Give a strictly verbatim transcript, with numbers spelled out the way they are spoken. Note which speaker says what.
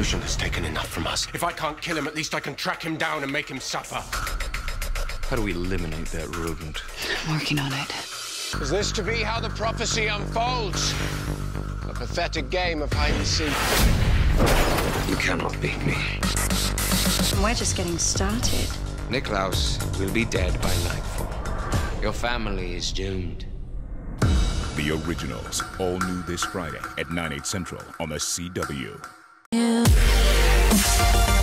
Speaker 1: Lucian has taken enough from us. If I can't kill him, at least I can track him down and make him suffer.
Speaker 2: How do we eliminate that rodent?
Speaker 3: I'm working on it.
Speaker 4: Is this to be how the prophecy unfolds? A pathetic game of hide and seek.
Speaker 2: You cannot beat me.
Speaker 3: We're just getting started.
Speaker 4: Niklaus will be dead by nightfall. Your family is doomed.
Speaker 5: The Originals, all new this Friday at nine, eight central on the C W.
Speaker 3: Yeah.